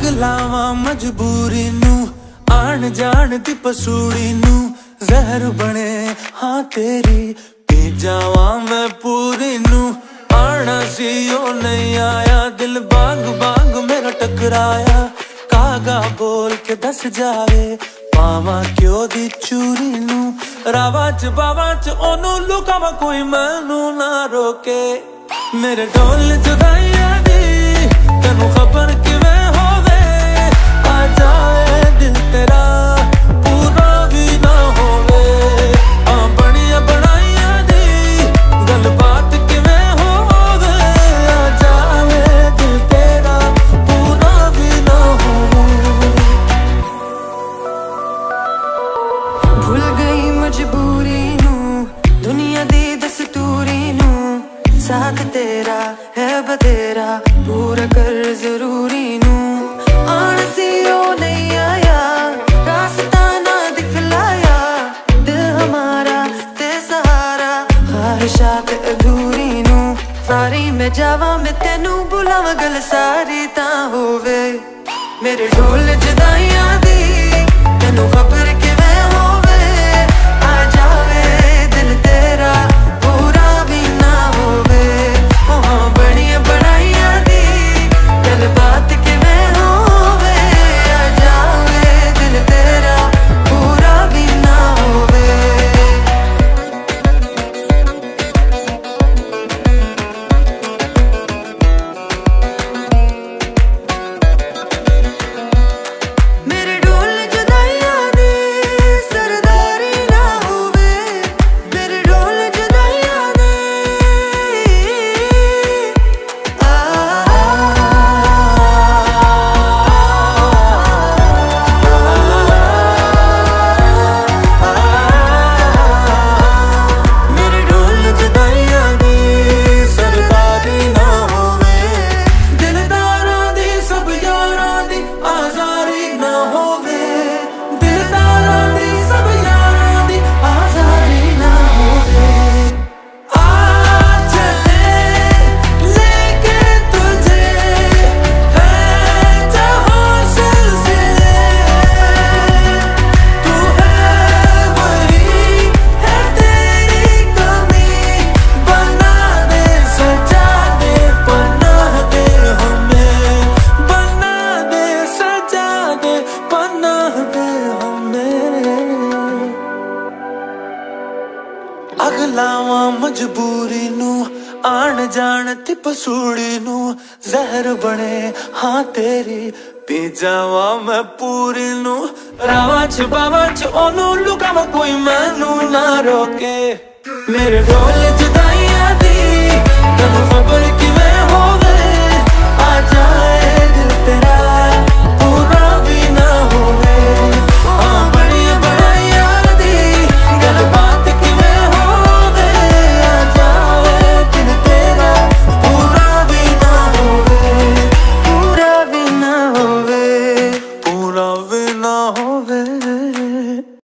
लावा मजबूरी नू आन जान दी पसूड़ी नू जहर बने हाँ तेरी पी जावा मैं पूरी नू आना सी ओ नहीं आया दिल बांग बांग मेरा टकराया कागा बोल के दस जावे पावा क्यों दी चूरी नू रावा च बावा च ओनू लुकावा कोई मैनू ना रोके मेरे ढोल जुदाइयां दी तेनू खबर किवें होवे आ जाए दिल तेरा पूरा भी ना होवे आ बनिया बनाइयां दी गलबात किवें होवे आ जाए दिल तेरा पूरा भी ना होवे भूल गई मजबूरी नू दुनिया दी दस्तूरी नू साथ तेरा है बतेरा पूरा कर जरूरी नू आन सी ओ नहीं आया रास्ता ना दिखलाया दिल हमारा ते सहारा ख्वाहिशात अधूरी नू सारी मैं जावा मैं तेनू बुलावा गल सारी ता होवे मेरे ढोल जुदाइयां दी तेनू खबर किवें होवे आ जावे दिल तेरा पूरा भी ना होवे बड़िया बनाइयां दी गल बात किवें होवे आ जावे दिल तेरा पूरा भी ना होवे मेरे ढोल जुदाइयां दी सरदारी ना होवे मेरे ढोल जुदाइयां दी मेरे ढोल जुदाइयां दी सरदारी ना होवे दिलदारां दी सब यारां दी आज़ारी ना होवे दिलदारां दी सब यारां दी आज़ारी ना होवे आ चले लेके तुझे है जहां सिलसिले तू है वही है तेरी कमी बना दे सजा दे पनाह दे हमें बना दे सजा दे पनाह दे हमें अगलावा मजबूरी नू आन जान ती पसूड़ी नू जहर बने हाँ तेरी पी जावा मैं पूरी नू रावा च बावा च ओनू लुकावा कोई मैनू ना रोके मेरे ढोल जुदाइयां दी तेनू खबर किवें होवे